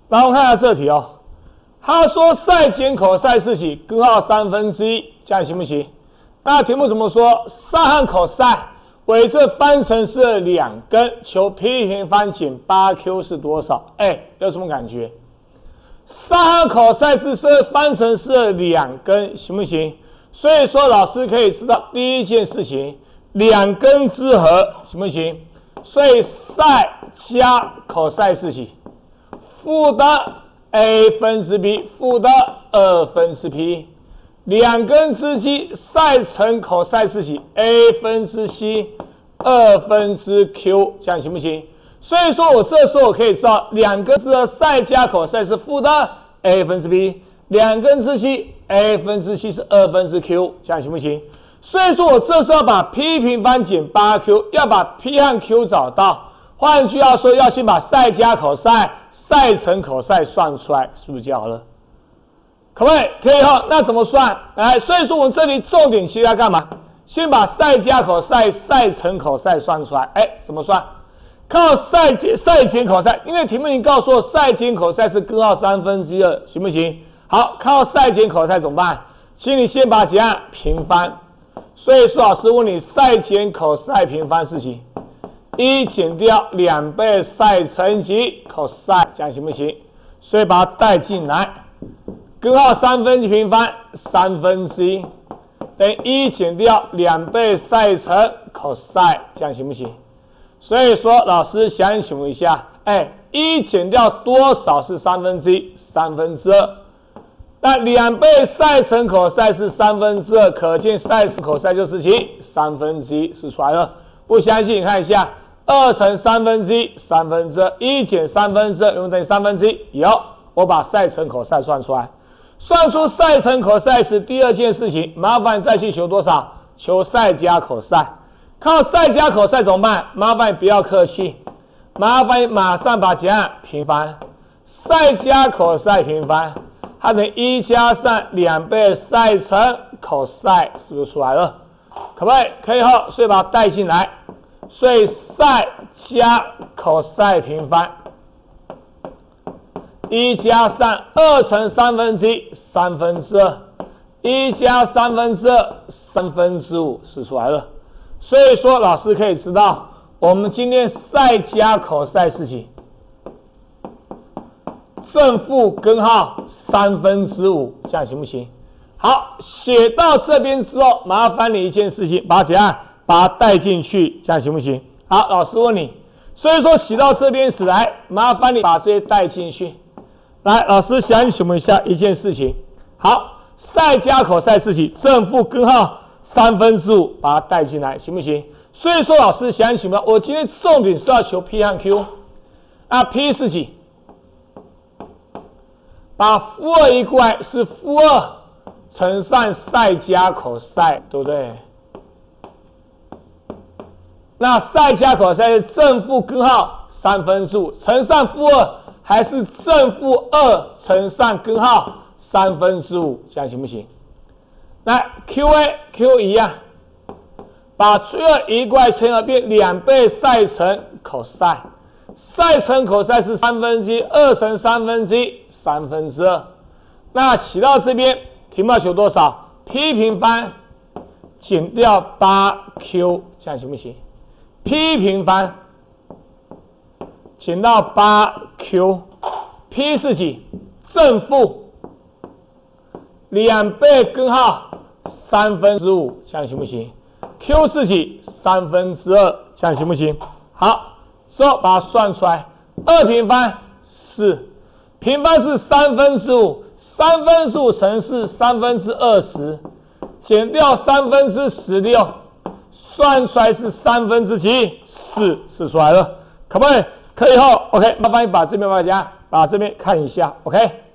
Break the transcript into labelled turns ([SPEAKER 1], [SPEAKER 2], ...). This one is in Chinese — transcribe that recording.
[SPEAKER 1] 然后看一下这题哦，他说赛减口赛4起，根号1/3，这样行不行？那题目怎么说？赛和口赛为这方程式的2根，求 P 平方减 8Q 是多少？有什么感觉？赛和口赛是方程式的2根，行不行？所以说老师可以知道第一件事情，2根之和，行不行？所以赛加口赛4起，负的 a 分之 b 负的2分之 p， 2根之积赛乘口赛4起 a 分之 c 2分之 q， 这样行不行？所以说我这时候我可以知道2根之和赛加口赛是负的 a 分之 b， 2根之 c a 分之 c 是2分之 q， 这样行不行？所以说我这时候要把 P 平方减 8Q， 要把 P 和 Q 找到，换句话说要先把赛加口赛赛乘口赛算出来，是不是就好了？可不可以？可以哈。那怎么算？所以说我们这里重点其实要干嘛？先把赛加口赛赛乘口赛算出来。怎么算？靠赛减口赛，因为题目已经告诉我赛减口赛是根号2/3，行不行？好，靠赛减口赛怎么办？请你先把怎样平方。所以说老师问你赛减口赛平方4起，1减掉2倍赛乘及口赛，这样行不行？所以把它带进来，根号1/3平方1/3，等于1减掉2倍赛乘口赛，这样行不行？所以说老师想请问一下，1减掉多少是1/3？ 2/3。那2倍赛乘口赛是2/3，可见赛乘口赛就是其1/3，是出来了。不相信你看一下，2乘1/3， 1/3， 1减1/3，有没有等于1/3？有，我把赛乘口赛算出来。算出赛乘口赛时，第二件事情，麻烦再去求多少？求赛加口赛。靠赛加口赛怎么办？麻烦不要客气，麻烦马上把怎样平方？赛加口赛平方。它等于1加上2倍赛乘口赛，是不是出来了？可不可以？可以哈，所以把它带进来。所以赛加口赛平方1加上2乘1/3， 2/3， 1加2/3， 5/3，是出来了。所以说老师可以知道，我们今天赛加口赛4起，正负根号5/3，这样行不行？好，写到这边之后，麻烦你一件事情，把它怎样？把它带进去，这样行不行？好，老师问你，所以说写到这边时来，麻烦你把这些带进去。来，老师想请问一下一件事情。好，赛加口赛4起，正负根号5/3，把它带进来，行不行？所以说老师想请问，我今天重点是要求 P 和 Q， P 是几？把负2移过来是负2乘上赛加口赛，对不对？那赛加口赛是正负根号5/3，乘上负2还是正负2乘上根号5/3，这样行不行？来 Q 一样，把除2移过来乘2变2倍赛乘口赛，赛乘口赛是1/3， 2乘1/3， 2/3。那写到这边，题目要求多少 ？P 平方减掉 8Q， 这样行不行 ？P 平方减到 8Q，P 是几？正负2倍根号5/3，这样行不行 ？Q 是几？2/3，这样行不行？好，之后把它算出来，2平方4，平方是5/3， 5/3乘4 20/20，减掉16/3，算出来是4/4，是出来了，可不可以？可以后 ，OK， 麻烦你把这边把这边看一下 ，OK。